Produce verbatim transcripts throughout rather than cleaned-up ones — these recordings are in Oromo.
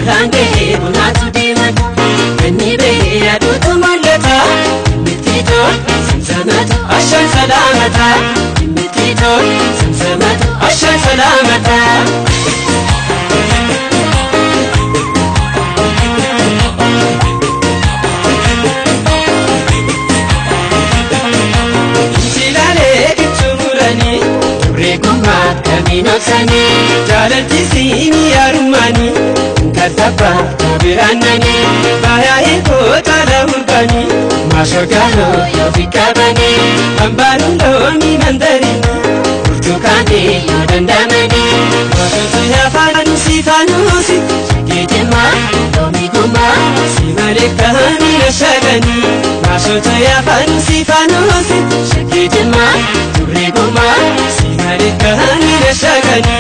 range bunatu dimata Kani be adutu mulata Mitito samsamatu ashan salamata Mitito samsamatu ashan salamata Noksani jalalti sini arumani katapa biranani baya iko tala urbani masogalo yo fikabani ambarundo mi mandarini urtukani yo dandamani wasu ya fanu sifanusi gitema domi guma simaleka mi nashagani wasu ya fanu sifanusi gitema dure guma simaleka mi nashagani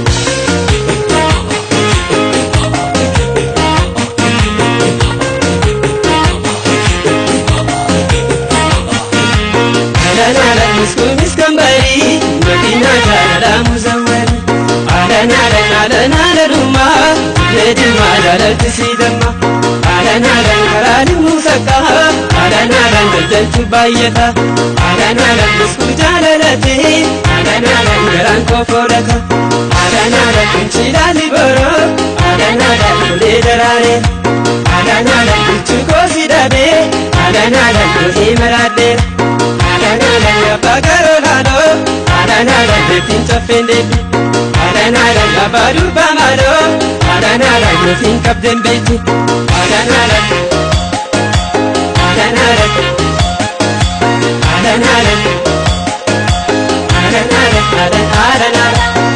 Miskambari, Madina Jala Muzawari, Alana Alana Ruma, Lady Madala Tisidama, Alana Karani Musaka, Alana Deltu Bayeta, Alana Muskujala Lati, Alana Garanko Foraka, Alana Kunchila Libero, Alana Liderare, Alana Chukozidabe, Alana Himarade. Alana bagarolado, alana de pinta fende, alana la baruba malo, alana la finca dembeti, alana alana alana alana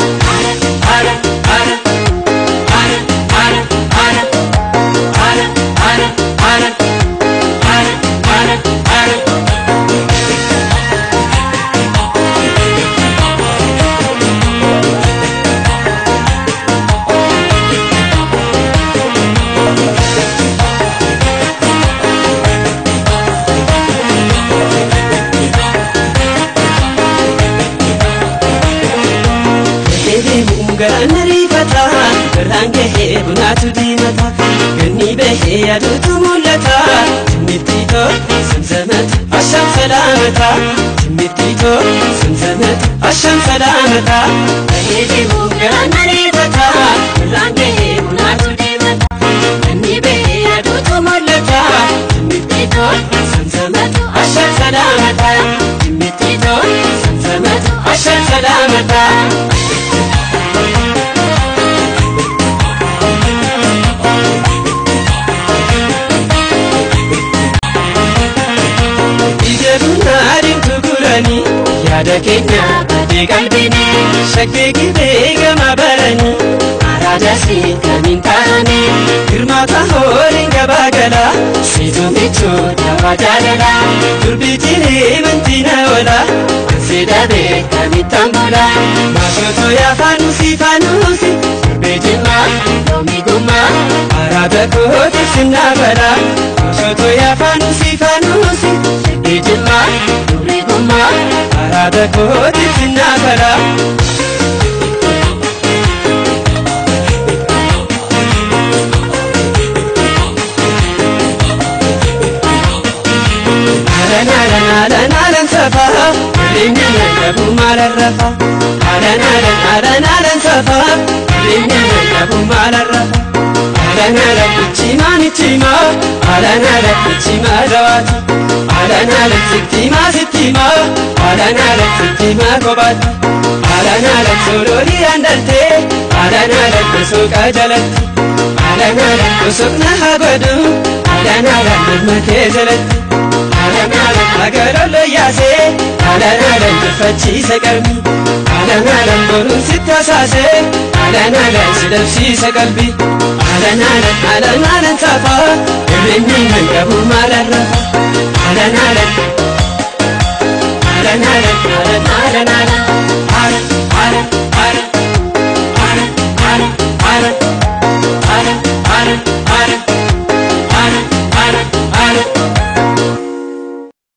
range bunatu dimata Gani behe adutu mulata Timitito samsamat asham salamata Timitito samsamat asham salamata Bahidi mungana ribata range bunatu dimata Gani behe adutu mulata Timitito samsamat asham salamata Timitito samsamat asham salamata Yada kenya bade galbini shakki gibe gama barani arada si kamintani girmata horin gabagala situ michu tawajalala turbitini mantina wala sidabe kamitambula mashoto ya fanusi fanusi turbijima domiguma arada kohoti sinabala mashoto ya fanusi fanusi turbijima domiguma arada kohoti sinabala alana alana alana alana safa rinna yabu malarrafa alana alana alana alana safa rinna yabu malarrafa alana alana chimani chima alana alana chima dawati alana alana sitima sitima alana alana sitima kobati alana alana sorori andalte alana alana soka jalati alana alana sokna habadu alana alana makejalati alana alana agarolo yase alana alana fachi sakalbi alana alana borun sitasase alana alana sidafsi sakalbi alana alana alana alana safa rinni mangabu malarra alana alana alana